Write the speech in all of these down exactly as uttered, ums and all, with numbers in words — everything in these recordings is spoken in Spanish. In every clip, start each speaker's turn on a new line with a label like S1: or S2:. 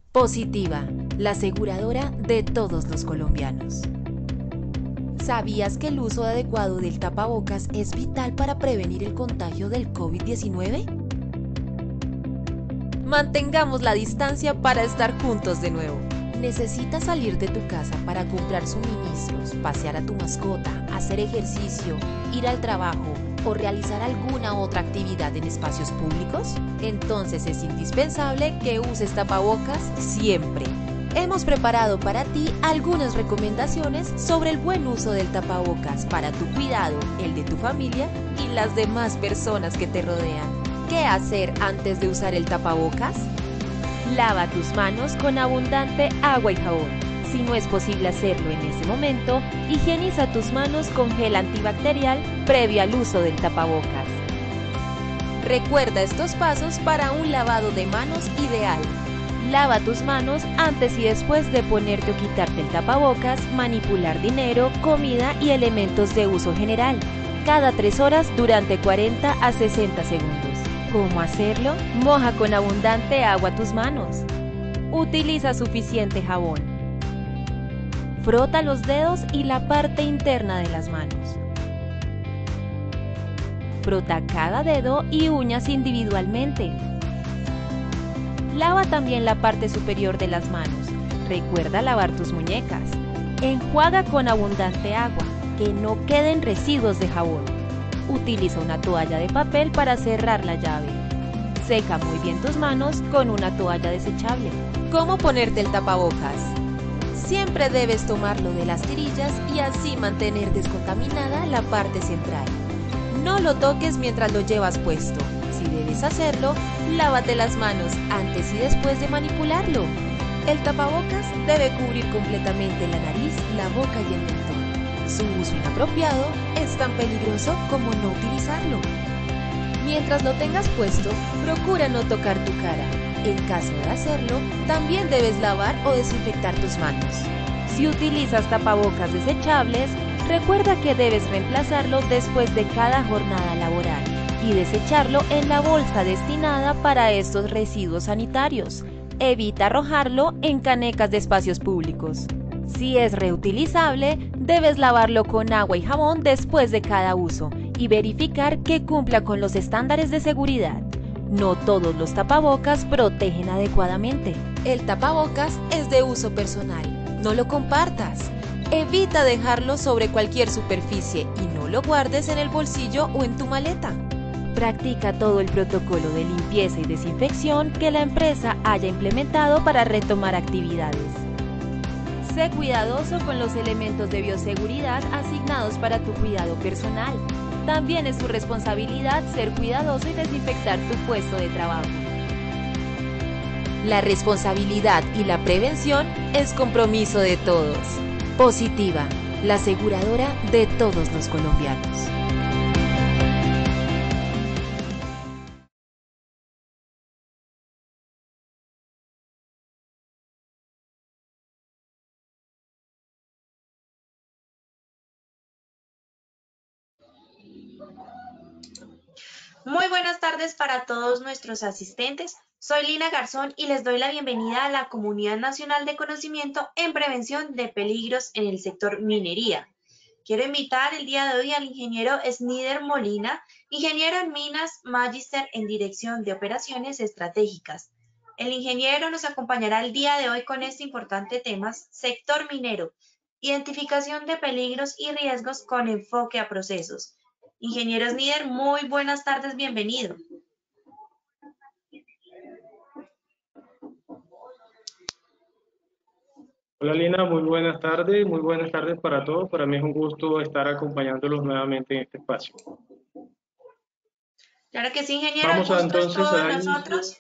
S1: Positiva, la aseguradora de todos los colombianos. ¿Sabías que el uso adecuado del tapabocas es vital para prevenir el contagio del COVID diecinueve? Mantengamos la distancia para estar juntos de nuevo. ¿Necesitas salir de tu casa para comprar suministros, pasear a tu mascota, hacer ejercicio, ir al trabajo o realizar alguna otra actividad en espacios públicos? Entonces es indispensable que uses tapabocas siempre. Hemos preparado para ti algunas recomendaciones sobre el buen uso del tapabocas para tu cuidado, el de tu familia y las demás personas que te rodean. ¿Qué hacer antes de usar el tapabocas? Lava tus manos con abundante agua y jabón. Si no es posible hacerlo en ese momento, higieniza tus manos con gel antibacterial previo al uso del tapabocas. Recuerda estos pasos para un lavado de manos ideal. Lava tus manos antes y después de ponerte o quitarte el tapabocas, manipular dinero, comida y elementos de uso general, cada tres horas durante cuarenta a sesenta segundos. ¿Cómo hacerlo? Moja con abundante agua tus manos. Utiliza suficiente jabón. Frota los dedos y la parte interna de las manos. Frota cada dedo y uñas individualmente. Lava también la parte superior de las manos. Recuerda lavar tus muñecas. Enjuaga con abundante agua, que no queden residuos de jabón. Utiliza una toalla de papel para cerrar la llave. Seca muy bien tus manos con una toalla desechable. ¿Cómo ponerte el tapabocas? Siempre debes tomarlo de las tirillas y así mantener descontaminada la parte central. No lo toques mientras lo llevas puesto. Si debes hacerlo, lávate las manos antes y después de manipularlo. El tapabocas debe cubrir completamente la nariz, la boca y el mentón. Su uso inapropiado es tan peligroso como no utilizarlo. Mientras lo tengas puesto, procura no tocar tu cara. En caso de hacerlo, también debes lavar o desinfectar tus manos. Si utilizas tapabocas desechables, recuerda que debes reemplazarlo después de cada jornada laboral y desecharlo en la bolsa destinada para estos residuos sanitarios. Evita arrojarlo en canecas de espacios públicos. Si es reutilizable, debes lavarlo con agua y jabón después de cada uso y verificar que cumpla con los estándares de seguridad. No todos los tapabocas protegen adecuadamente. El tapabocas es de uso personal. No lo compartas. Evita dejarlo sobre cualquier superficie y no lo guardes en el bolsillo o en tu maleta. Practica todo el protocolo de limpieza y desinfección que la empresa haya implementado para retomar actividades. Sé cuidadoso con los elementos de bioseguridad asignados para tu cuidado personal. También es tu responsabilidad ser cuidadoso y desinfectar tu puesto de trabajo. La responsabilidad y la prevención es compromiso de todos. Positiva, la aseguradora de todos los colombianos.
S2: Muy buenas tardes para todos nuestros asistentes. Soy Lina Garzón y les doy la bienvenida a la Comunidad Nacional de Conocimiento en Prevención de Peligros en el sector minería. Quiero invitar el día de hoy al ingeniero Snider Molina, ingeniero en minas, magíster en Dirección de Operaciones Estratégicas. El ingeniero nos acompañará el día de hoy con este importante tema, sector minero, identificación de peligros y riesgos con enfoque a procesos. Ingeniero Snider, muy buenas tardes, bienvenido.
S3: Hola Lina, muy buenas tardes, muy buenas tardes para todos. Para mí es un gusto estar acompañándolos nuevamente en este espacio.
S2: Claro que sí, ingeniero, el
S3: Vamos a
S2: gusto es
S3: entonces a
S2: todo de
S3: dar inicio.
S2: nosotros.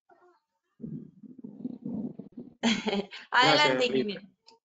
S2: Adelante,
S3: Gracias, Lina.
S2: ingeniero.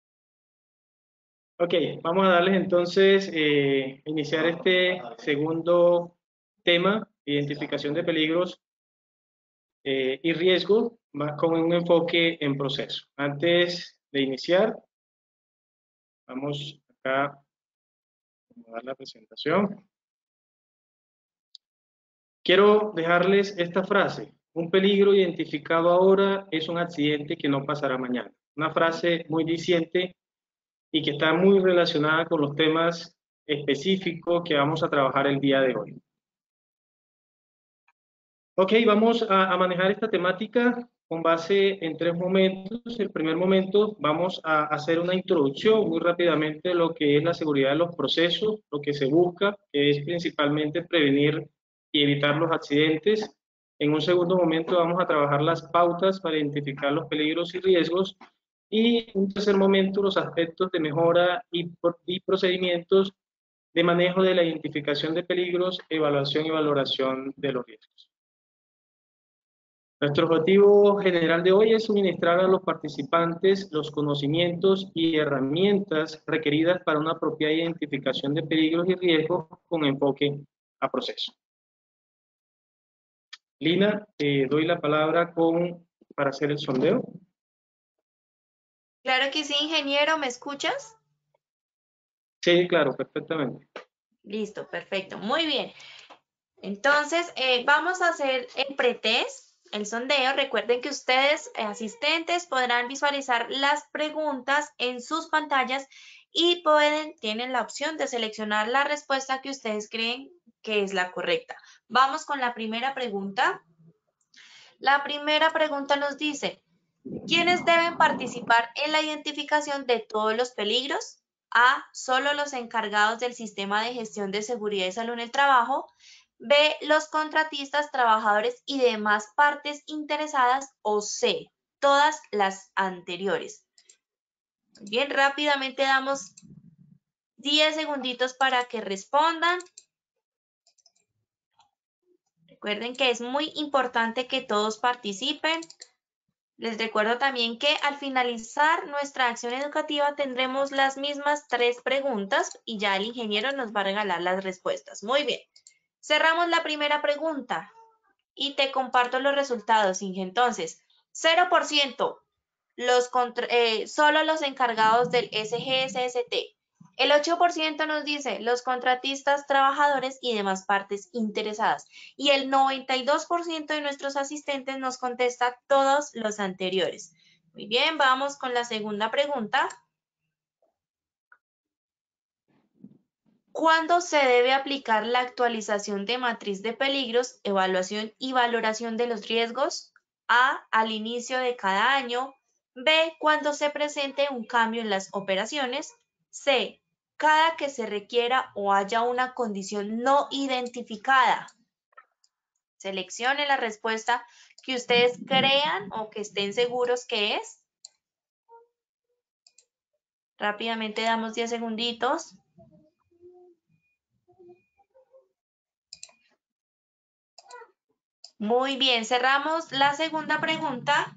S3: Ok, vamos a darles entonces, eh, iniciar este segundo tema, identificación de peligros eh, y riesgo, más con un enfoque en proceso. Antes de iniciar, vamos acá a dar la presentación. Quiero dejarles esta frase. un peligro identificado ahora es un accidente que no pasará mañana. Una frase muy diciente y que está muy relacionada con los temas específicos que vamos a trabajar el día de hoy. Ok, vamos a, a manejar esta temática con base en tres momentos. El primer momento vamos a hacer una introducción muy rápidamente de lo que es la seguridad de los procesos, lo que se busca, que es principalmente prevenir y evitar los accidentes. En un segundo momento vamos a trabajar las pautas para identificar los peligros y riesgos. Y en un tercer momento los aspectos de mejora y, y procedimientos de manejo de la identificación de peligros, evaluación y valoración de los riesgos. Nuestro objetivo general de hoy es suministrar a los participantes los conocimientos y herramientas requeridas para una propia identificación de peligros y riesgos con enfoque a proceso. Lina, te doy la palabra con, para hacer el sondeo.
S2: Claro que sí, ingeniero, ¿me escuchas?
S3: Sí, claro, perfectamente.
S2: Listo, perfecto, muy bien. Entonces, eh, vamos a hacer el pretest, el sondeo. Recuerden que ustedes, eh, asistentes, podrán visualizar las preguntas en sus pantallas y pueden, tienen la opción de seleccionar la respuesta que ustedes creen que es la correcta. Vamos con la primera pregunta. La primera pregunta nos dice, ¿quiénes deben participar en la identificación de todos los peligros? A, solo los encargados del sistema de gestión de seguridad y salud en el trabajo. B, los contratistas, trabajadores y demás partes interesadas. O C, todas las anteriores. Bien, rápidamente damos diez segunditos para que respondan. Recuerden que es muy importante que todos participen. Les recuerdo también que al finalizar nuestra acción educativa tendremos las mismas tres preguntas y ya el ingeniero nos va a regalar las respuestas. Muy bien. Cerramos la primera pregunta y te comparto los resultados, Inge. Entonces, cero por ciento los contra, eh, solo los encargados del S G S S T. El ocho por ciento nos dice los contratistas, trabajadores y demás partes interesadas. Y el noventa y dos por ciento de nuestros asistentes nos contesta todos los anteriores. Muy bien, vamos con la segunda pregunta. ¿Cuándo se debe aplicar la actualización de matriz de peligros, evaluación y valoración de los riesgos? A, al inicio de cada año. B, cuando se presente un cambio en las operaciones. C, cada que se requiera o haya una condición no identificada. Seleccione la respuesta que ustedes crean o que estén seguros que es. Rápidamente damos diez segunditos. Muy bien, cerramos la segunda pregunta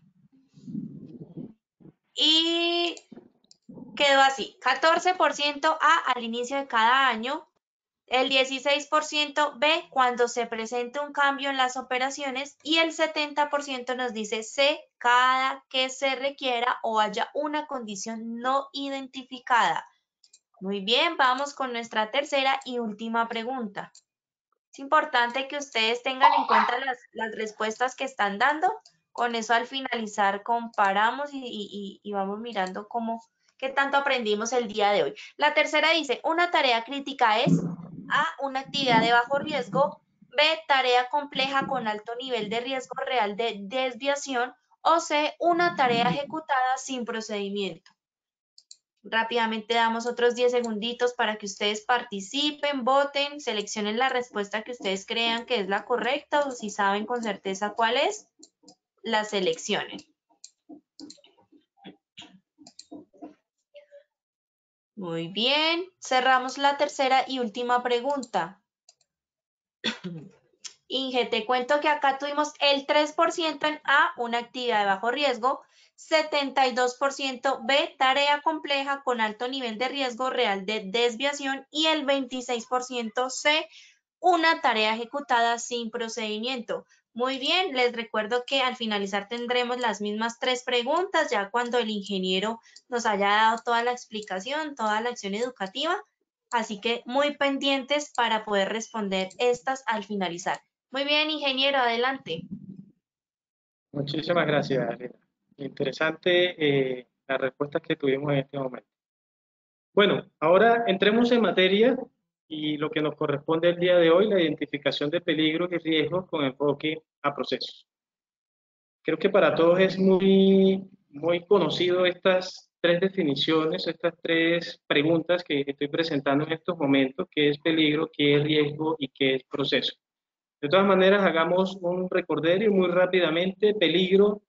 S2: y quedó así, catorce por ciento A al inicio de cada año, el dieciséis por ciento B cuando se presente un cambio en las operaciones y el setenta por ciento nos dice C cada que se requiera o haya una condición no identificada. Muy bien, vamos con nuestra tercera y última pregunta. Es importante que ustedes tengan en cuenta las, las respuestas que están dando. Con eso al finalizar comparamos y, y, y vamos mirando cómo, qué tanto aprendimos el día de hoy. La tercera dice, una tarea crítica es A, una actividad de bajo riesgo, B, tarea compleja con alto nivel de riesgo real de desviación, o C, una tarea ejecutada sin procedimiento. Rápidamente damos otros diez segunditos para que ustedes participen, voten, seleccionen la respuesta que ustedes crean que es la correcta o si saben con certeza cuál es, la seleccionen. Muy bien, cerramos la tercera y última pregunta. Inge, te cuento que acá tuvimos el tres por ciento en A, una actividad de bajo riesgo, setenta y dos por ciento B, tarea compleja con alto nivel de riesgo real de desviación y el veintiséis por ciento C, una tarea ejecutada sin procedimiento. Muy bien, les recuerdo que al finalizar tendremos las mismas tres preguntas ya cuando el ingeniero nos haya dado toda la explicación, toda la acción educativa. Así que muy pendientes para poder responder estas al finalizar. Muy bien, ingeniero, adelante.
S3: Muchísimas gracias, Elena. Interesante eh, las respuestas que tuvimos en este momento. Bueno, ahora entremos en materia y lo que nos corresponde el día de hoy, la identificación de peligros y riesgos con enfoque a procesos. Creo que para todos es muy, muy conocido estas tres definiciones, estas tres preguntas que estoy presentando en estos momentos, qué es peligro, qué es riesgo y qué es proceso. De todas maneras, hagamos un recorderio muy rápidamente. Peligro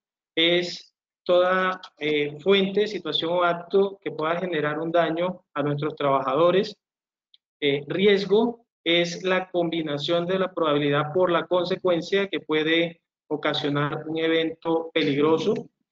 S3: es toda eh, fuente, situación o acto que pueda generar un daño a nuestros trabajadores. Eh, riesgo es la combinación de la probabilidad por la consecuencia que puede ocasionar un evento peligroso.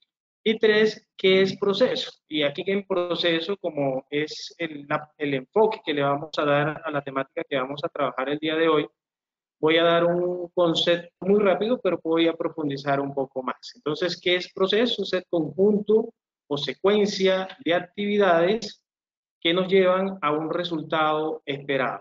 S3: Y tres, ¿qué es proceso? Y aquí en proceso, como es el, la, el enfoque que le vamos a dar a la temática que vamos a trabajar el día de hoy, voy a dar un concepto muy rápido, pero voy a profundizar un poco más. Entonces, ¿qué es proceso? Es el conjunto o secuencia de actividades que nos llevan a un resultado esperado.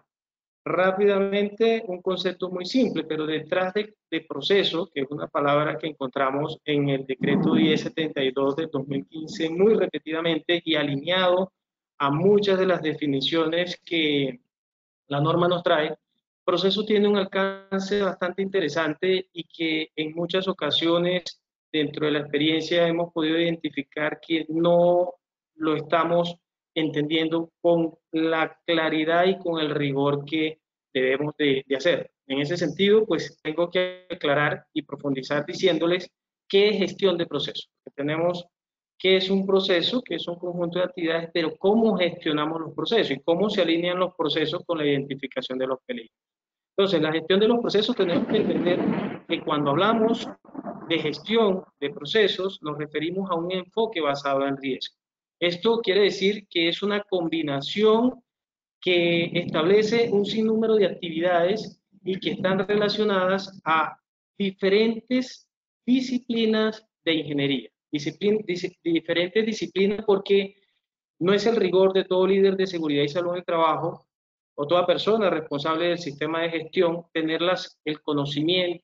S3: Rápidamente, un concepto muy simple, pero detrás de, de proceso, que es una palabra que encontramos en el decreto diez setenta y dos del dos mil quince muy repetidamente y alineado a muchas de las definiciones que la norma nos trae, proceso tiene un alcance bastante interesante y que en muchas ocasiones dentro de la experiencia hemos podido identificar que no lo estamos entendiendo con la claridad y con el rigor que debemos de, de hacer. En ese sentido, pues tengo que aclarar y profundizar diciéndoles qué es gestión de procesos. Tenemos qué es un proceso, qué es un conjunto de actividades, pero cómo gestionamos los procesos y cómo se alinean los procesos con la identificación de los peligros. Entonces, la gestión de los procesos tenemos que entender que cuando hablamos de gestión de procesos, nos referimos a un enfoque basado en riesgo. Esto quiere decir que es una combinación que establece un sinnúmero de actividades y que están relacionadas a diferentes disciplinas de ingeniería. Disciplin, dis, diferentes disciplinas porque no es el rigor de todo líder de seguridad y salud en el trabajo o toda persona responsable del sistema de gestión tener las, el conocimiento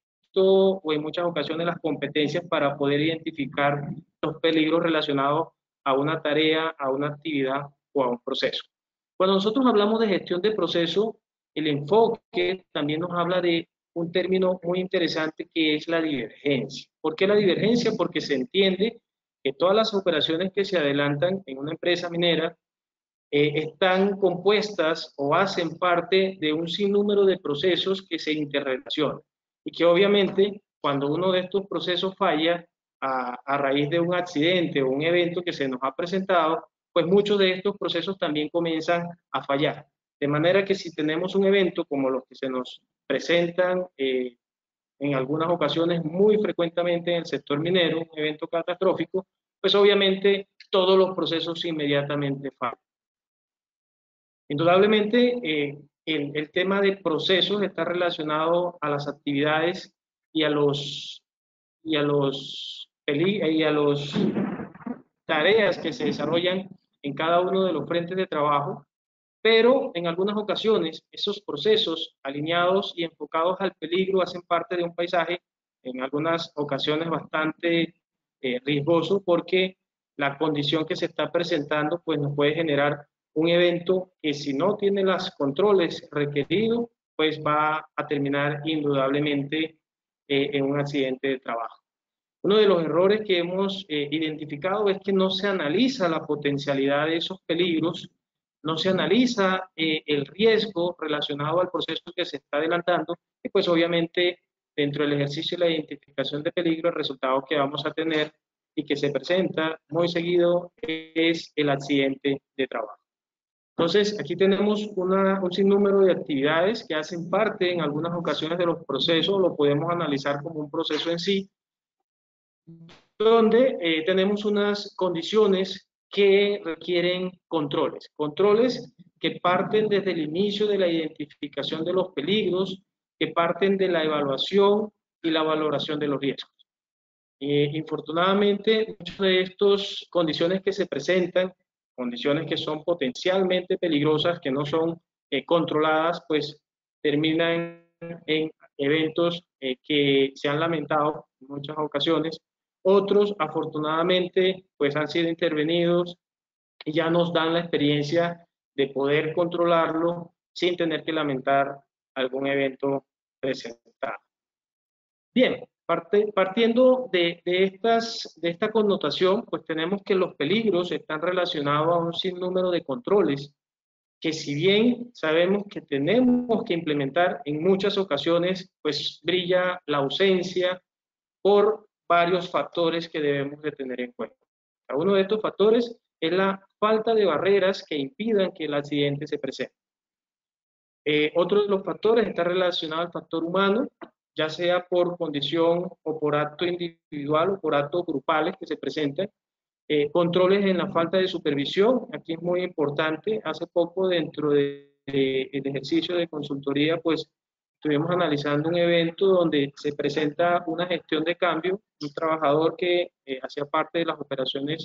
S3: o en muchas ocasiones las competencias para poder identificar los peligros relacionados a una tarea, a una actividad o a un proceso. Cuando nosotros hablamos de gestión de proceso, el enfoque también nos habla de un término muy interesante que es la divergencia. ¿Por qué la divergencia? Porque se entiende que todas las operaciones que se adelantan en una empresa minera eh, están compuestas o hacen parte de un sinnúmero de procesos que se interrelacionan y que obviamente cuando uno de estos procesos falla a, a raíz de un accidente o un evento que se nos ha presentado, pues muchos de estos procesos también comienzan a fallar. De manera que si tenemos un evento como los que se nos presentan eh, en algunas ocasiones muy frecuentemente en el sector minero, un evento catastrófico, pues obviamente todos los procesos inmediatamente fallan. Indudablemente, eh, el, el tema de procesos está relacionado a las actividades y a los y a los y a los tareas que se desarrollan en cada uno de los frentes de trabajo, pero en algunas ocasiones esos procesos alineados y enfocados al peligro hacen parte de un paisaje en algunas ocasiones bastante eh, riesgoso porque la condición que se está presentando pues nos puede generar un evento que si no tiene los controles requeridos pues va a terminar indudablemente eh, en un accidente de trabajo. Uno de los errores que hemos eh, identificado es que no se analiza la potencialidad de esos peligros, no se analiza eh, el riesgo relacionado al proceso que se está adelantando, y pues obviamente dentro del ejercicio de la identificación de peligro, el resultado que vamos a tener y que se presenta muy seguido es el accidente de trabajo. Entonces, aquí tenemos una, un sinnúmero de actividades que hacen parte en algunas ocasiones de los procesos, lo podemos analizar como un proceso en sí, donde eh, tenemos unas condiciones que requieren controles. Controles que parten desde el inicio de la identificación de los peligros, que parten de la evaluación y la valoración de los riesgos. Eh, infortunadamente, muchas de estas condiciones que se presentan, condiciones que son potencialmente peligrosas, que no son eh, controladas, pues terminan en eventos eh, que se han lamentado en muchas ocasiones, Otros, afortunadamente, pues han sido intervenidos y ya nos dan la experiencia de poder controlarlo sin tener que lamentar algún evento presentado. Bien, parte, partiendo de, de, estas, de esta connotación, pues tenemos que los peligros están relacionados a un sinnúmero de controles que, si bien sabemos que tenemos que implementar, en muchas ocasiones pues brilla la ausencia por varios factores que debemos de tener en cuenta. Cada uno de estos factores es la falta de barreras que impidan que el accidente se presente. Eh, otro de los factores está relacionado al factor humano, ya sea por condición o por acto individual o por actos grupales que se presenten. Eh, controles en la falta de supervisión, aquí es muy importante. Hace poco, dentro del de, de ejercicio de consultoría, pues estuvimos analizando un evento donde se presenta una gestión de cambio, un trabajador que eh, hacía parte de las operaciones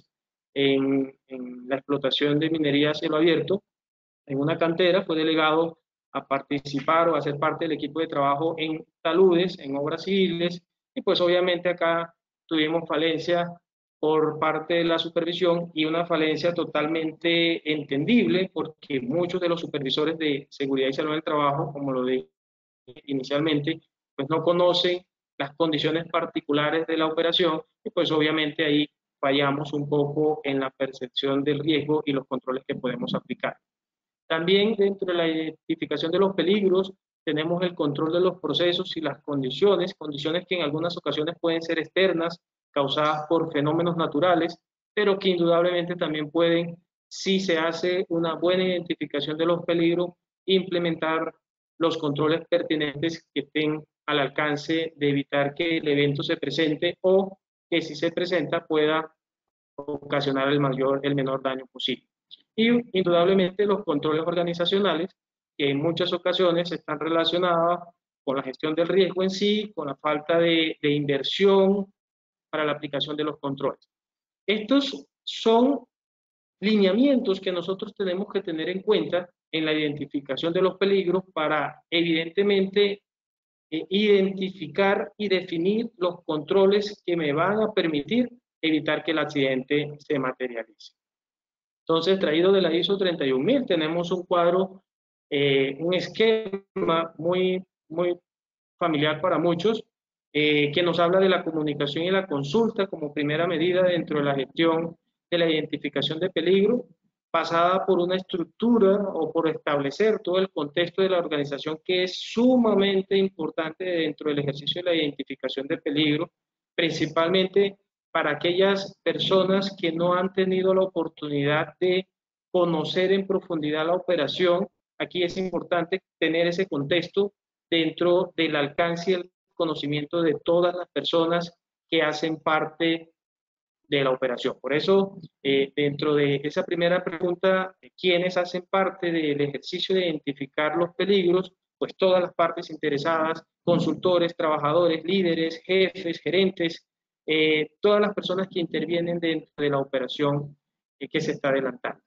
S3: en, en la explotación de minería a cielo abierto, en una cantera, fue delegado a participar o a ser parte del equipo de trabajo en taludes, en obras civiles, y pues obviamente acá tuvimos falencia por parte de la supervisión y una falencia totalmente entendible porque muchos de los supervisores de seguridad y salud del trabajo, como lo dije inicialmente, pues no conocen las condiciones particulares de la operación y pues obviamente ahí fallamos un poco en la percepción del riesgo y los controles que podemos aplicar. También dentro de la identificación de los peligros tenemos el control de los procesos y las condiciones, condiciones que en algunas ocasiones pueden ser externas, causadas por fenómenos naturales, pero que indudablemente también pueden, si se hace una buena identificación de los peligros, implementar los controles pertinentes que estén al alcance de evitar que el evento se presente o que si se presenta pueda ocasionar el mayor, el menor daño posible. Y indudablemente los controles organizacionales, que en muchas ocasiones están relacionados con la gestión del riesgo en sí, con la falta de, de inversión para la aplicación de los controles. Estos son lineamientos que nosotros tenemos que tener en cuenta en la identificación de los peligros para, evidentemente, eh, identificar y definir los controles que me van a permitir evitar que el accidente se materialice. Entonces, traído de la I S O treinta y un mil, tenemos un cuadro, eh, un esquema muy, muy familiar para muchos, eh, que nos habla de la comunicación y la consulta como primera medida dentro de la gestión de la identificación de peligro, pasada por una estructura o por establecer todo el contexto de la organización, que es sumamente importante dentro del ejercicio de la identificación de peligro, principalmente para aquellas personas que no han tenido la oportunidad de conocer en profundidad la operación. Aquí es importante tener ese contexto dentro del alcance y el conocimiento de todas las personas que hacen parte de la operación. Por eso, eh, dentro de esa primera pregunta, ¿quiénes hacen parte del ejercicio de identificar los peligros? Pues todas las partes interesadas, consultores, trabajadores, líderes, jefes, gerentes, eh, todas las personas que intervienen dentro de la operación eh, que se está adelantando.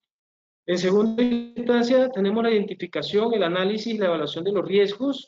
S3: En segunda instancia, tenemos la identificación, el análisis y la evaluación de los riesgos,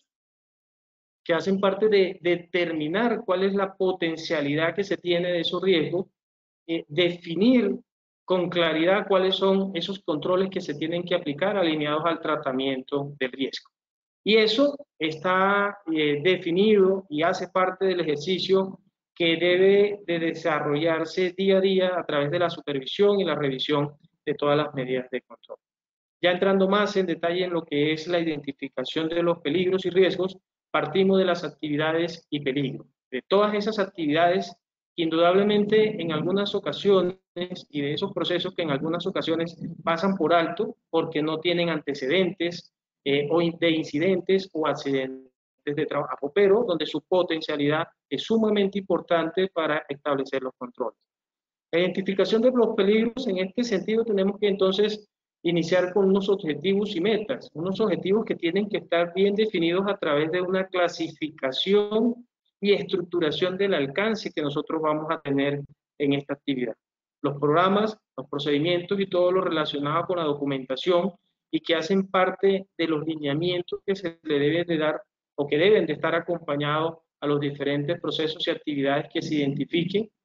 S3: que hacen parte de determinar cuál es la potencialidad que se tiene de esos riesgos, eh, definir con claridad cuáles son esos controles que se tienen que aplicar alineados al tratamiento del riesgo. Y eso está eh, definido y hace parte del ejercicio que debe de desarrollarse día a día a través de la supervisión y la revisión de todas las medidas de control. Ya entrando más en detalle en lo que es la identificación de los peligros y riesgos, partimos de las actividades y peligros. De todas esas actividades, indudablemente en algunas ocasiones, y de esos procesos que en algunas ocasiones pasan por alto porque no tienen antecedentes eh, o de incidentes o accidentes de trabajo, pero donde su potencialidad es sumamente importante para establecer los controles. La identificación de los peligros, en este sentido, tenemos que entonces iniciar con unos objetivos y metas, unos objetivos que tienen que estar bien definidos a través de una clasificación y estructuración del alcance que nosotros vamos a tener en esta actividad. Los programas, los procedimientos y todo lo relacionado con la documentación y que hacen parte de los lineamientos que se le debe de dar o que deben de estar acompañados a los diferentes procesos y actividades que se identifiquen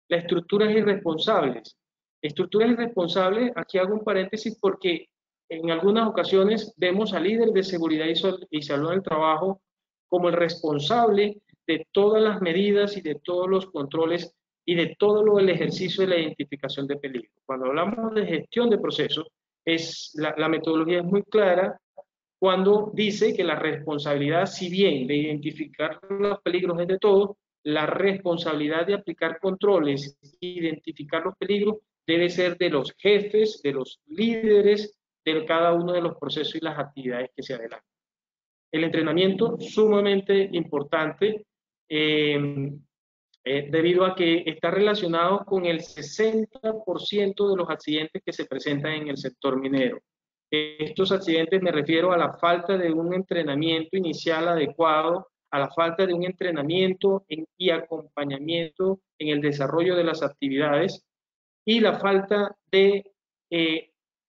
S3: las estructuras irresponsables. Estructuras irresponsables, aquí hago un paréntesis porque en algunas ocasiones vemos al líder de seguridad y salud en el trabajo como el responsable de todas las medidas y de todos los controles y de todo lo del ejercicio de la identificación de peligro. Cuando hablamos de gestión de procesos, es, la, la metodología es muy clara cuando dice que la responsabilidad, si bien de identificar los peligros es de todos, la responsabilidad de aplicar controles e identificar los peligros debe ser de los jefes, de los líderes, de cada uno de los procesos y las actividades que se adelantan. El entrenamiento, sumamente importante, eh, eh, debido a que está relacionado con el sesenta por ciento de los accidentes que se presentan en el sector minero. Estos accidentes me refiero a la falta de un entrenamiento inicial adecuado, a la falta de un entrenamiento en, y acompañamiento en el desarrollo de las actividades y la falta de eh,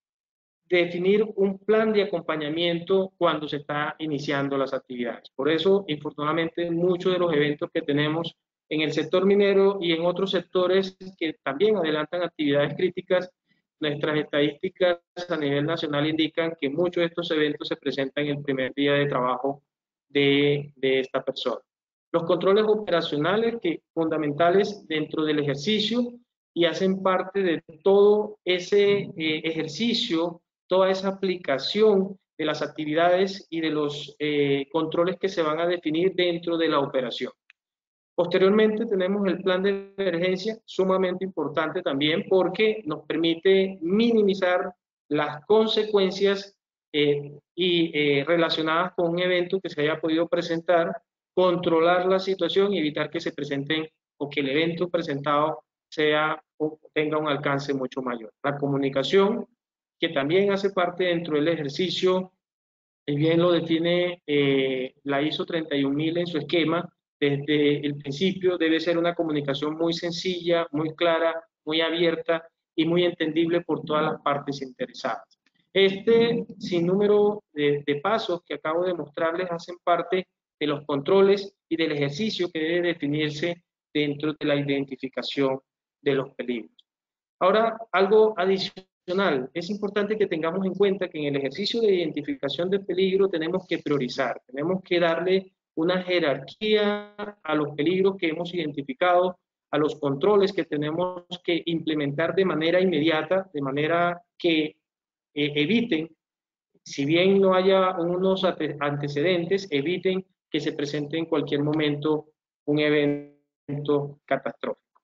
S3: definir un plan de acompañamiento cuando se está iniciando las actividades. Por eso, infortunadamente, muchos de los eventos que tenemos en el sector minero y en otros sectores que también adelantan actividades críticas, nuestras estadísticas a nivel nacional indican que muchos de estos eventos se presentan en el primer día de trabajo de, de esta persona. Los controles operacionales que fundamentales dentro del ejercicio y hacen parte de todo ese eh, ejercicio, toda esa aplicación de las actividades y de los eh, controles que se van a definir dentro de la operación. Posteriormente tenemos el plan de emergencia, sumamente importante también porque nos permite minimizar las consecuencias eh, y eh, relacionadas con un evento que se haya podido presentar, controlar la situación y evitar que se presenten o que el evento presentado sea o tenga un alcance mucho mayor. La comunicación, que también hace parte dentro del ejercicio, y bien lo define eh, la I S O treinta y un mil en su esquema. Desde el principio debe ser una comunicación muy sencilla, muy clara, muy abierta y muy entendible por todas las partes interesadas. Este sinnúmero de, de pasos que acabo de mostrarles hacen parte de los controles y del ejercicio que debe definirse dentro de la identificación de los peligros. Ahora, algo adicional. Es importante que tengamos en cuenta que en el ejercicio de identificación de peligro tenemos que priorizar, tenemos que darle una jerarquía a los peligros que hemos identificado, a los controles que tenemos que implementar de manera inmediata, de manera que eh, eviten, si bien no haya unos antecedentes, eviten que se presente en cualquier momento un evento catastrófico.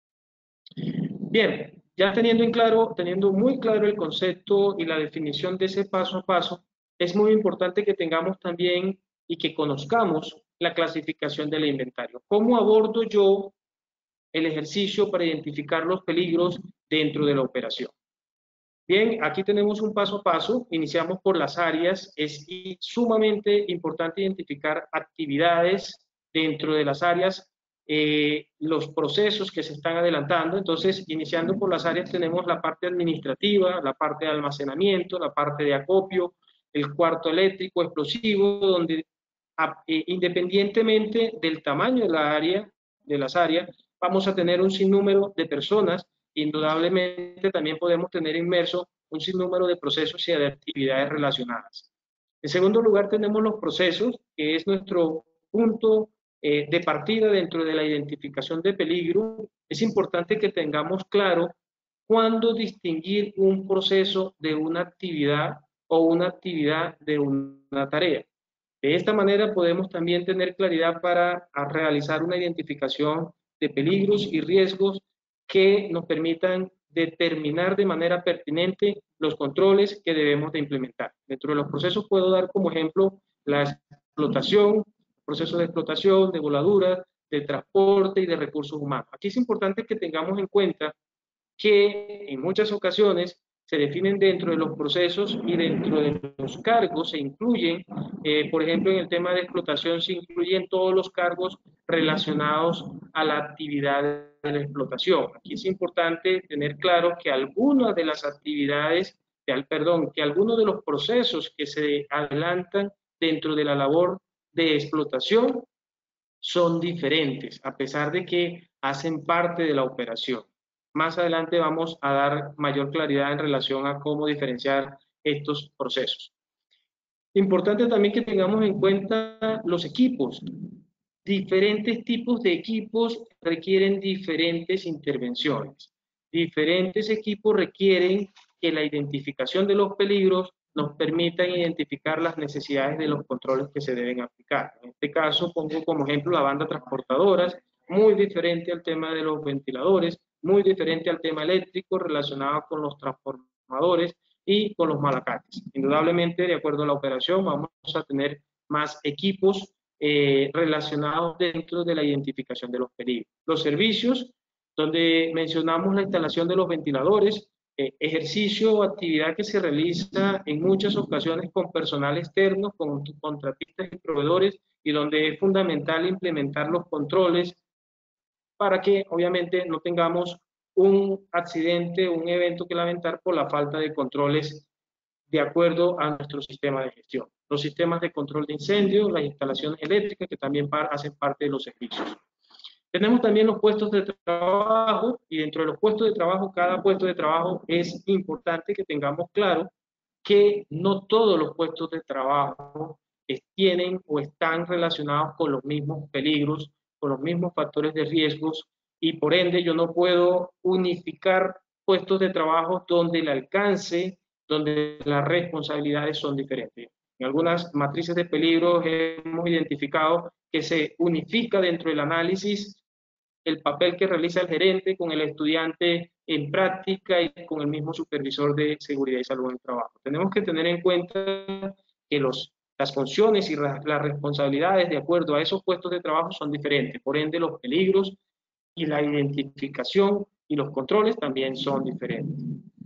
S3: Bien, ya teniendo en claro, teniendo muy claro el concepto y la definición de ese paso a paso, es muy importante que tengamos también y que conozcamos la clasificación del inventario. ¿Cómo abordo yo el ejercicio para identificar los peligros dentro de la operación? Bien, aquí tenemos un paso a paso, iniciamos por las áreas. Es sumamente importante identificar actividades dentro de las áreas, eh, los procesos que se están adelantando. Entonces, iniciando por las áreas tenemos la parte administrativa, la parte de almacenamiento, la parte de acopio, el cuarto eléctrico, explosivo, donde eh, independientemente del tamaño de la área, de las áreas, vamos a tener un sinnúmero de personas. Indudablemente también podemos tener inmerso un sinnúmero de procesos y de actividades relacionadas. En segundo lugar tenemos los procesos, que es nuestro punto eh, de partida dentro de la identificación de peligro. Es importante que tengamos claro cuándo distinguir un proceso de una actividad o una actividad de una tarea. De esta manera podemos también tener claridad para realizar una identificación de peligros y riesgos que nos permitan determinar de manera pertinente los controles que debemos de implementar. Dentro de los procesos puedo dar como ejemplo la explotación, procesos de explotación, de voladuras, de transporte y de recursos humanos. Aquí es importante que tengamos en cuenta que en muchas ocasiones se definen dentro de los procesos y dentro de los cargos se incluyen, eh, por ejemplo, en el tema de explotación se incluyen todos los cargos relacionados a la actividad de la explotación. Aquí es importante tener claro que algunas de las actividades, de, perdón, que algunos de los procesos que se adelantan dentro de la labor de explotación son diferentes, a pesar de que hacen parte de la operación. Más adelante vamos a dar mayor claridad en relación a cómo diferenciar estos procesos. Importante también que tengamos en cuenta los equipos. Diferentes tipos de equipos requieren diferentes intervenciones. Diferentes equipos requieren que la identificación de los peligros nos permitan identificar las necesidades de los controles que se deben aplicar. En este caso pongo como ejemplo la banda transportadoras, muy diferente al tema de los ventiladores, muy diferente al tema eléctrico relacionado con los transformadores y con los malacates. Indudablemente, de acuerdo a la operación, vamos a tener más equipos eh, relacionados dentro de la identificación de los peligros. Los servicios, donde mencionamos la instalación de los ventiladores, eh, ejercicio o actividad que se realiza en muchas ocasiones con personal externo, con contratistas y proveedores, y donde es fundamental implementar los controles para que obviamente no tengamos un accidente, un evento que lamentar por la falta de controles de acuerdo a nuestro sistema de gestión. Los sistemas de control de incendios, las instalaciones eléctricas que también hacen parte de los servicios. Tenemos también los puestos de trabajo, y dentro de los puestos de trabajo, cada puesto de trabajo es importante que tengamos claro que no todos los puestos de trabajo tienen o están relacionados con los mismos peligros, con los mismos factores de riesgos, y por ende yo no puedo unificar puestos de trabajo donde el alcance, donde las responsabilidades son diferentes. En algunas matrices de peligros hemos identificado que se unifica dentro del análisis el papel que realiza el gerente con el estudiante en práctica y con el mismo supervisor de seguridad y salud en el trabajo. Tenemos que tener en cuenta que los, las funciones y las responsabilidades de acuerdo a esos puestos de trabajo son diferentes, por ende los peligros y la identificación y los controles también son diferentes.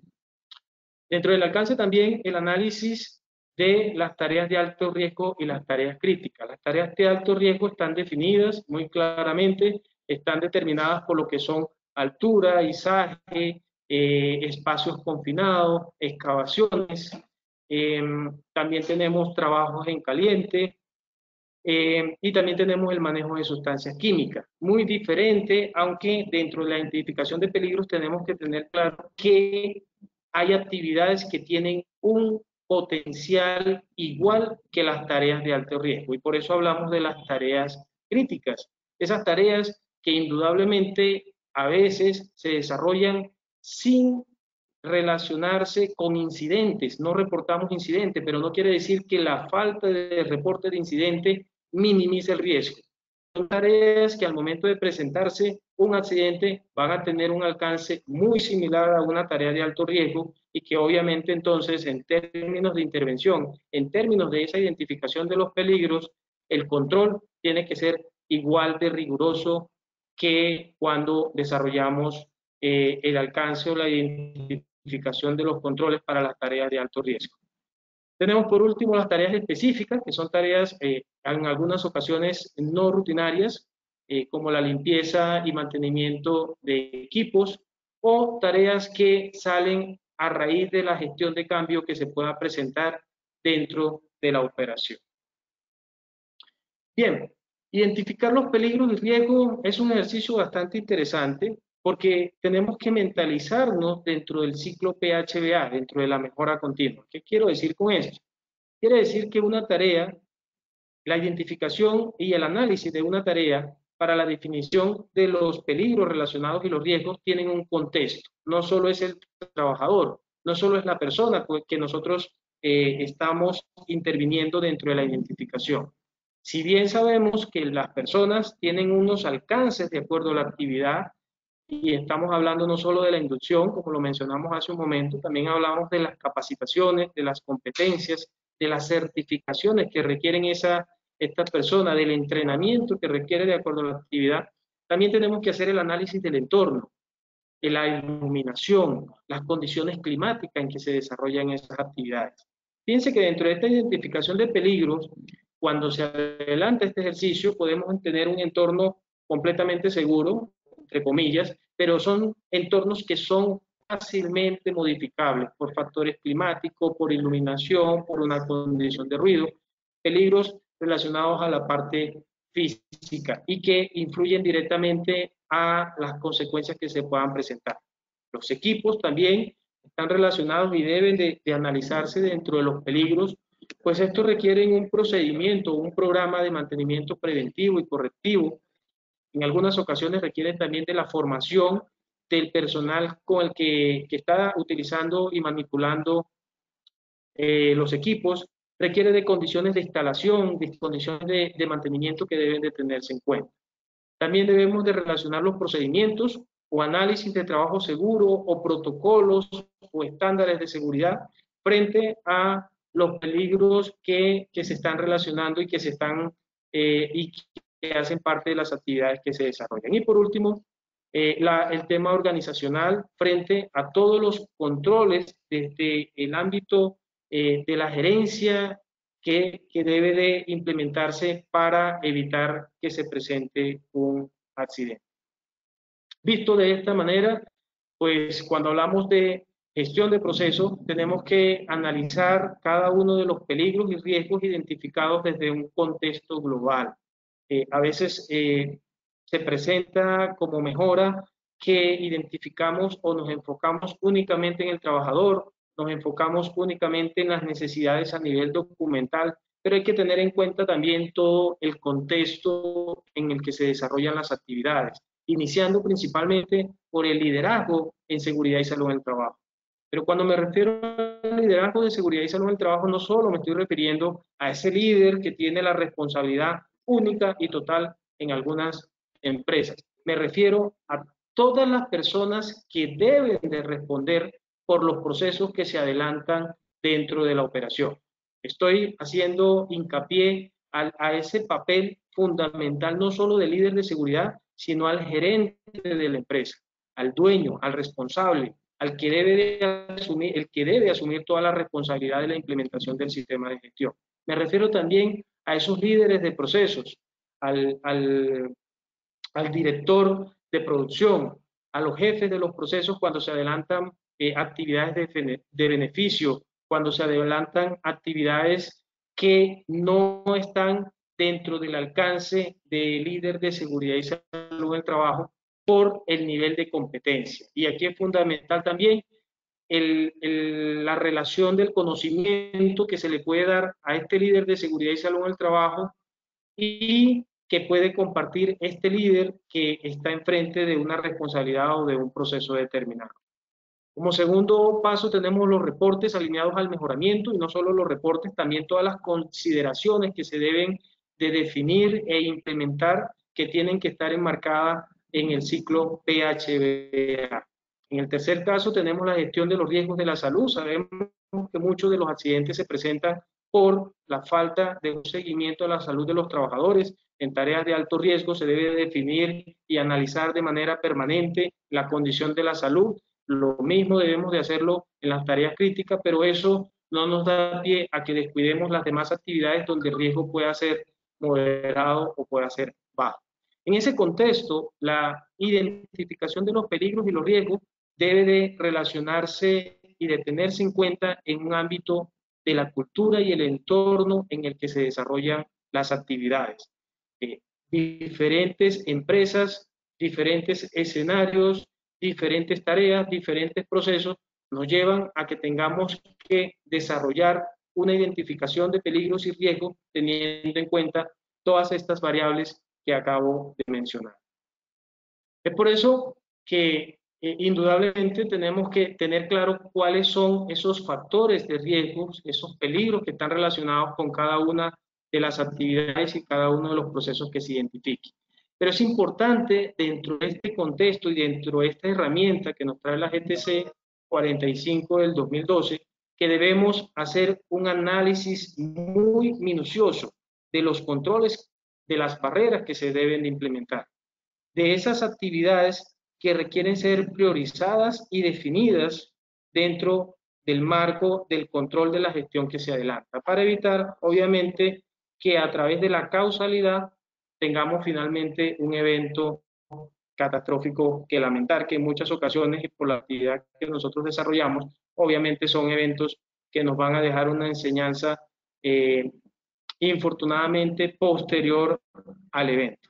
S3: Dentro del alcance también el análisis de las tareas de alto riesgo y las tareas críticas. Las tareas de alto riesgo están definidas muy claramente, están determinadas por lo que son altura, izaje, eh, espacios confinados, excavaciones, eh, también tenemos trabajos en caliente, eh, y también tenemos el manejo de sustancias químicas. Muy diferente, aunque dentro de la identificación de peligros tenemos que tener claro que hay actividades que tienen un potencial igual que las tareas de alto riesgo, y por eso hablamos de las tareas críticas. Esas tareas que indudablemente a veces se desarrollan sin relacionarse con incidentes. No reportamos incidentes, pero no quiere decir que la falta de reporte de incidente minimice el riesgo. Son tareas que al momento de presentarse un accidente van a tener un alcance muy similar a una tarea de alto riesgo, y que obviamente entonces en términos de intervención, en términos de esa identificación de los peligros, el control tiene que ser igual de riguroso que cuando desarrollamos eh, el alcance o la identificación de los controles para las tareas de alto riesgo. Tenemos por último las tareas específicas, que son tareas eh, en algunas ocasiones no rutinarias, eh, como la limpieza y mantenimiento de equipos, o tareas que salen a raíz de la gestión de cambio que se pueda presentar dentro de la operación. Bien, identificar los peligros y riesgos es un ejercicio bastante interesante, porque tenemos que mentalizarnos dentro del ciclo P H B A, dentro de la mejora continua. ¿Qué quiero decir con esto? Quiere decir que una tarea, la identificación y el análisis de una tarea para la definición de los peligros relacionados y los riesgos tienen un contexto. No solo es el trabajador, no solo es la persona que nosotros eh, estamos interviniendo dentro de la identificación. Si bien sabemos que las personas tienen unos alcances de acuerdo a la actividad, y estamos hablando no solo de la inducción, como lo mencionamos hace un momento, también hablamos de las capacitaciones, de las competencias, de las certificaciones que requieren esa, esta persona, del entrenamiento que requiere de acuerdo a la actividad. También tenemos que hacer el análisis del entorno, de la iluminación, las condiciones climáticas en que se desarrollan esas actividades. Fíjense que dentro de esta identificación de peligros, cuando se adelanta este ejercicio, podemos tener un entorno completamente seguro, entre comillas, pero son entornos que son fácilmente modificables por factores climáticos, por iluminación, por una condición de ruido, peligros relacionados a la parte física y que influyen directamente a las consecuencias que se puedan presentar. Los equipos también están relacionados y deben de, de analizarse dentro de los peligros, pues estos requieren un procedimiento, un programa de mantenimiento preventivo y correctivo. En algunas ocasiones requieren también de la formación del personal con el que, que está utilizando y manipulando eh, los equipos, requiere de condiciones de instalación, de condiciones de, de mantenimiento que deben de tenerse en cuenta. También debemos de relacionar los procedimientos o análisis de trabajo seguro o protocolos o estándares de seguridad frente a los peligros que, que se están relacionando y que se están eh, y que hacen parte de las actividades que se desarrollan. Y por último, eh, la, el tema organizacional frente a todos los controles desde el ámbito eh, de la gerencia que, que debe de implementarse para evitar que se presente un accidente. Visto de esta manera, pues cuando hablamos de gestión de procesos, tenemos que analizar cada uno de los peligros y riesgos identificados desde un contexto global. Eh, a veces eh, se presenta como mejora que identificamos o nos enfocamos únicamente en el trabajador, nos enfocamos únicamente en las necesidades a nivel documental, pero hay que tener en cuenta también todo el contexto en el que se desarrollan las actividades, iniciando principalmente por el liderazgo en seguridad y salud en el trabajo. Pero cuando me refiero al liderazgo de seguridad y salud en el trabajo, no solo me estoy refiriendo a ese líder que tiene la responsabilidad única y total en algunas empresas. Me refiero a todas las personas que deben de responder por los procesos que se adelantan dentro de la operación. Estoy haciendo hincapié a, a ese papel fundamental no solo del líder de seguridad, sino al gerente de la empresa, al dueño, al responsable, al que debe de asumir, el que debe asumir toda la responsabilidad de la implementación del sistema de gestión. Me refiero también a esos líderes de procesos, al, al, al director de producción, a los jefes de los procesos cuando se adelantan eh, actividades de, de beneficio, cuando se adelantan actividades que no están dentro del alcance del líder de seguridad y salud del trabajo por el nivel de competencia. Y aquí es fundamental también el, el, la relación del conocimiento que se le puede dar a este líder de seguridad y salud del trabajo y que puede compartir este líder que está enfrente de una responsabilidad o de un proceso determinado. Como segundo paso tenemos los reportes alineados al mejoramiento, y no solo los reportes, también todas las consideraciones que se deben de definir e implementar que tienen que estar enmarcadas en el ciclo P H B A. En el tercer caso tenemos la gestión de los riesgos de la salud. Sabemos que muchos de los accidentes se presentan por la falta de un seguimiento a la salud de los trabajadores. En tareas de alto riesgo se debe definir y analizar de manera permanente la condición de la salud. Lo mismo debemos de hacerlo en las tareas críticas, pero eso no nos da pie a que descuidemos las demás actividades donde el riesgo pueda ser moderado o pueda ser bajo. En ese contexto, la identificación de los peligros y los riesgos debe de relacionarse y de tenerse en cuenta en un ámbito de la cultura y el entorno en el que se desarrollan las actividades. Eh, diferentes empresas, diferentes escenarios, diferentes tareas, diferentes procesos nos llevan a que tengamos que desarrollar una identificación de peligros y riesgos teniendo en cuenta todas estas variables que acabo de mencionar. Es por eso que eh, indudablemente tenemos que tener claro cuáles son esos factores de riesgos, esos peligros que están relacionados con cada una de las actividades y cada uno de los procesos que se identifiquen. Pero es importante dentro de este contexto y dentro de esta herramienta que nos trae la G T C cuarenta y cinco del dos mil doce, que debemos hacer un análisis muy minucioso de los controles, de las barreras que se deben de implementar, de esas actividades que requieren ser priorizadas y definidas dentro del marco del control de la gestión que se adelanta, para evitar, obviamente, que a través de la causalidad tengamos finalmente un evento catastrófico que lamentar, que en muchas ocasiones, por la actividad que nosotros desarrollamos, obviamente son eventos que nos van a dejar una enseñanza eh, infortunadamente posterior al evento.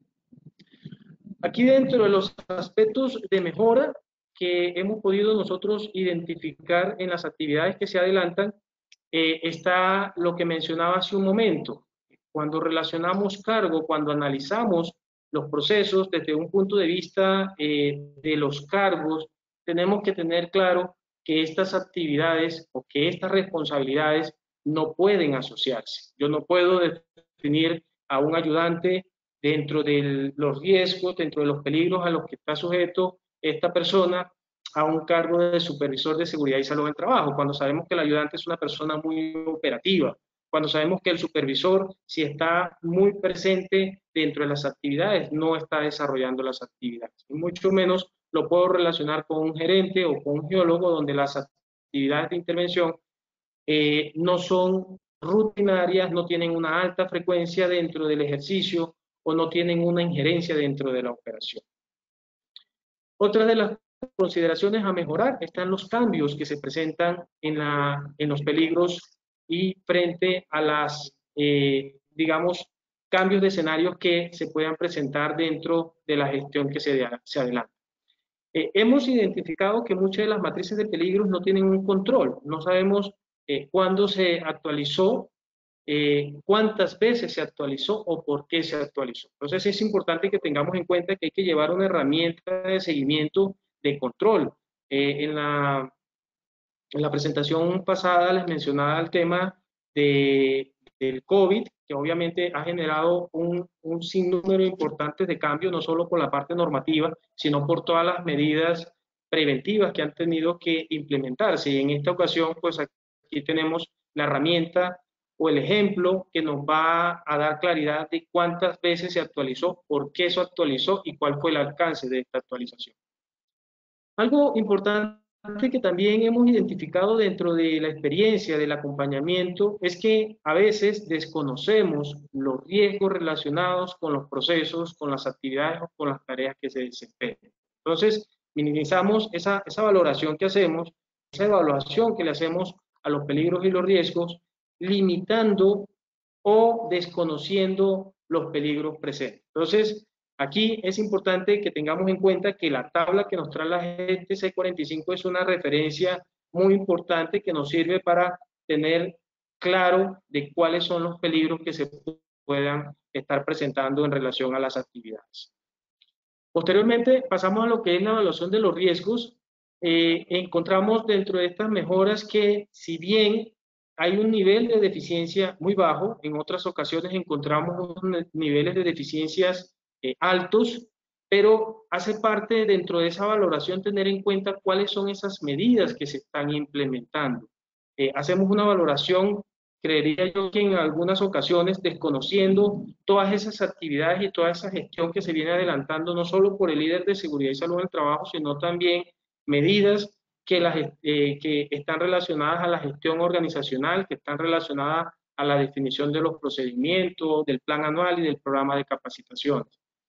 S3: Aquí dentro de los aspectos de mejora que hemos podido nosotros identificar en las actividades que se adelantan, eh, está lo que mencionaba hace un momento. Cuando relacionamos cargo, cuando analizamos los procesos desde un punto de vista eh, de los cargos, tenemos que tener claro que estas actividades o que estas responsabilidades no pueden asociarse. Yo no puedo definir a un ayudante dentro de los riesgos, dentro de los peligros a los que está sujeto esta persona, a un cargo de supervisor de seguridad y salud en el trabajo, cuando sabemos que el ayudante es una persona muy operativa, cuando sabemos que el supervisor, si está muy presente dentro de las actividades, no está desarrollando las actividades. Y mucho menos lo puedo relacionar con un gerente o con un geólogo, donde las actividades de intervención eh, no son rutinarias, no tienen una alta frecuencia dentro del ejercicio o no tienen una injerencia dentro de la operación. Otra de las consideraciones a mejorar están los cambios que se presentan en, la, en los peligros y frente a las, eh, digamos, cambios de escenarios que se puedan presentar dentro de la gestión que se, se adelanta. Eh, hemos identificado que muchas de las matrices de peligros no tienen un control, no sabemos eh, cuándo se actualizó, eh, cuántas veces se actualizó o por qué se actualizó. Entonces es importante que tengamos en cuenta que hay que llevar una herramienta de seguimiento de control. Eh, en, la, en la presentación pasada les mencionaba el tema de, del COVID, que obviamente ha generado un, un sinnúmero importante de cambios, no solo por la parte normativa, sino por todas las medidas preventivas que han tenido que implementarse. Y en esta ocasión, pues aquí tenemos la herramienta o el ejemplo que nos va a dar claridad de cuántas veces se actualizó, por qué se actualizó y cuál fue el alcance de esta actualización. Algo importante que también hemos identificado dentro de la experiencia del acompañamiento es que a veces desconocemos los riesgos relacionados con los procesos, con las actividades o con las tareas que se desempeñan. Entonces, minimizamos esa, esa valoración que hacemos, esa evaluación que le hacemos a los peligros y los riesgos, limitando o desconociendo los peligros presentes. Entonces, aquí es importante que tengamos en cuenta que la tabla que nos trae la G T C cuarenta y cinco es una referencia muy importante que nos sirve para tener claro de cuáles son los peligros que se puedan estar presentando en relación a las actividades. Posteriormente, pasamos a lo que es la evaluación de los riesgos. Eh, encontramos dentro de estas mejoras que, si bien hay un nivel de deficiencia muy bajo, en otras ocasiones encontramos unos niveles de deficiencias eh, altos, pero hace parte dentro de esa valoración tener en cuenta cuáles son esas medidas que se están implementando. Eh, hacemos una valoración, creería yo que en algunas ocasiones desconociendo todas esas actividades y toda esa gestión que se viene adelantando, no solo por el líder de seguridad y salud en el trabajo, sino también medidas que, las, eh, que están relacionadas a la gestión organizacional, que están relacionadas a la definición de los procedimientos, del plan anual y del programa de capacitaciones.